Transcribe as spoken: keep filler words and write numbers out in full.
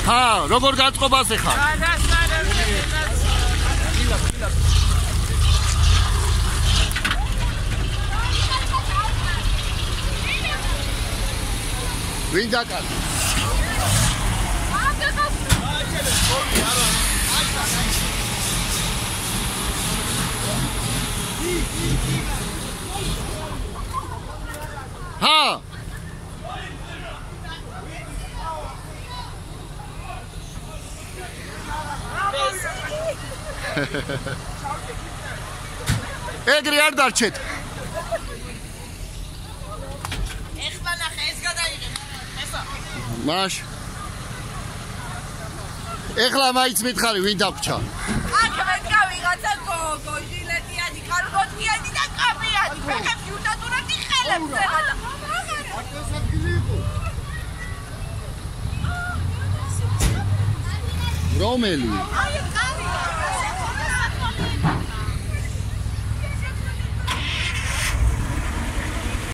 ჰა, როგორ გაწყობაზე ხარ? ვინ დაკარგა? ჰა ეგრე არ დარჩეთ. ეხლა ნახე ეს გადაიღე. ესა. მაშ. ეხლა მაიც მითხარი ვინ დაგვრჩა? აქ მეთქა ვიღაცა გოგო, ჟილეტიანი, კარგოტიანი და კაპიანი. ფეხებში უდატურებდი ხელებს ეხლა. აქ ადგილი იყო. რომელი? აი